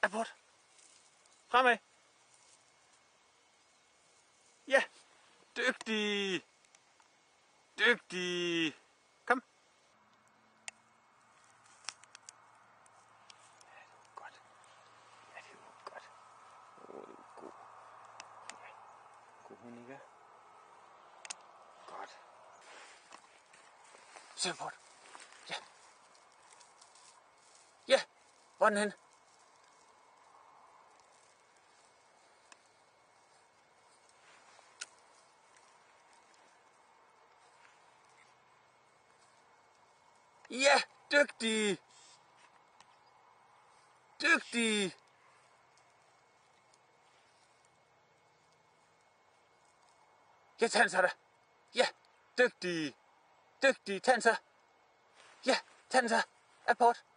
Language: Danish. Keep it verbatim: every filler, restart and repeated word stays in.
Apport. Fremad. Ja. Dygtig. Dygtig. Kom. Ja, det var godt. Ja, det var godt. Åh, oh, det var god. Ja. God hund, ikke? Godt. Se på det. Ja. Ja. Hvor er den hen? Ja, dygtig. Dygtig. Ja, tag den så da. Ja, dygtig. Dygtig, tag den så. Ja, tag den så. Apport.